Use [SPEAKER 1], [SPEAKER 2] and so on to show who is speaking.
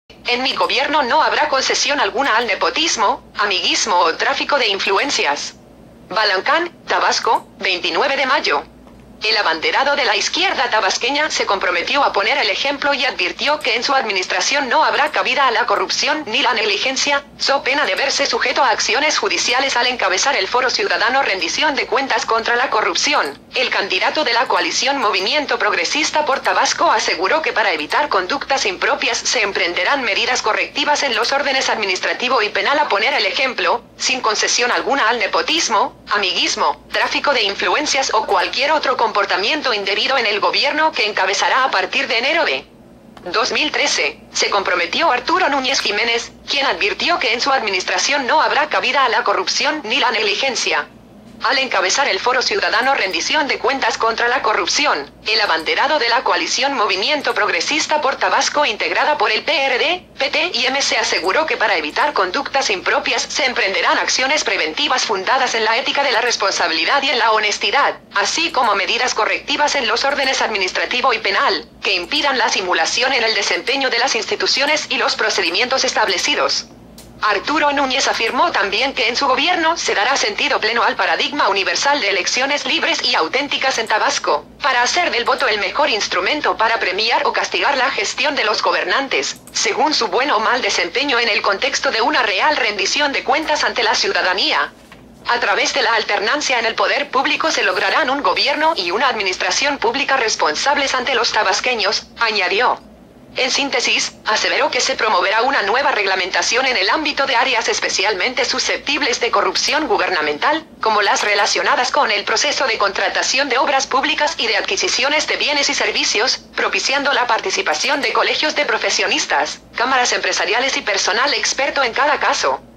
[SPEAKER 1] En mi gobierno no habrá concesión alguna al nepotismo, amiguismo o tráfico de influencias. Balancán, Tabasco, 29 de mayo. El abanderado de la izquierda tabasqueña se comprometió a poner el ejemplo y advirtió que en su administración no habrá cabida a la corrupción ni la negligencia, so pena de verse sujeto a acciones judiciales al encabezar el Foro Ciudadano Rendición de Cuentas contra la Corrupción. El candidato de la coalición Movimiento Progresista por Tabasco aseguró que para evitar conductas impropias se emprenderán medidas correctivas en los órdenes administrativo y penal a poner el ejemplo, sin concesión alguna al nepotismo, amiguismo, tráfico de influencias o cualquier otro comportamiento indebido en el gobierno que encabezará a partir de enero de 2013, se comprometió Arturo Núñez Jiménez, quien advirtió que en su administración no habrá cabida a la corrupción ni la negligencia. Al encabezar el Foro Ciudadano Rendición de Cuentas contra la Corrupción, el abanderado de la coalición Movimiento Progresista por Tabasco integrada por el PRD, PT y MC aseguró que para evitar conductas impropias se emprenderán acciones preventivas fundadas en la ética de la responsabilidad y en la honestidad, así como medidas correctivas en los órdenes administrativo y penal, que impidan la simulación en el desempeño de las instituciones y los procedimientos establecidos. Arturo Núñez afirmó también que en su gobierno se dará sentido pleno al paradigma universal de elecciones libres y auténticas en Tabasco, para hacer del voto el mejor instrumento para premiar o castigar la gestión de los gobernantes, según su buen o mal desempeño en el contexto de una real rendición de cuentas ante la ciudadanía. A través de la alternancia en el poder público se lograrán un gobierno y una administración pública responsables ante los tabasqueños, añadió. En síntesis, aseveró que se promoverá una nueva reglamentación en el ámbito de áreas especialmente susceptibles de corrupción gubernamental, como las relacionadas con el proceso de contratación de obras públicas y de adquisiciones de bienes y servicios, propiciando la participación de colegios de profesionistas, cámaras empresariales y personal experto en cada caso.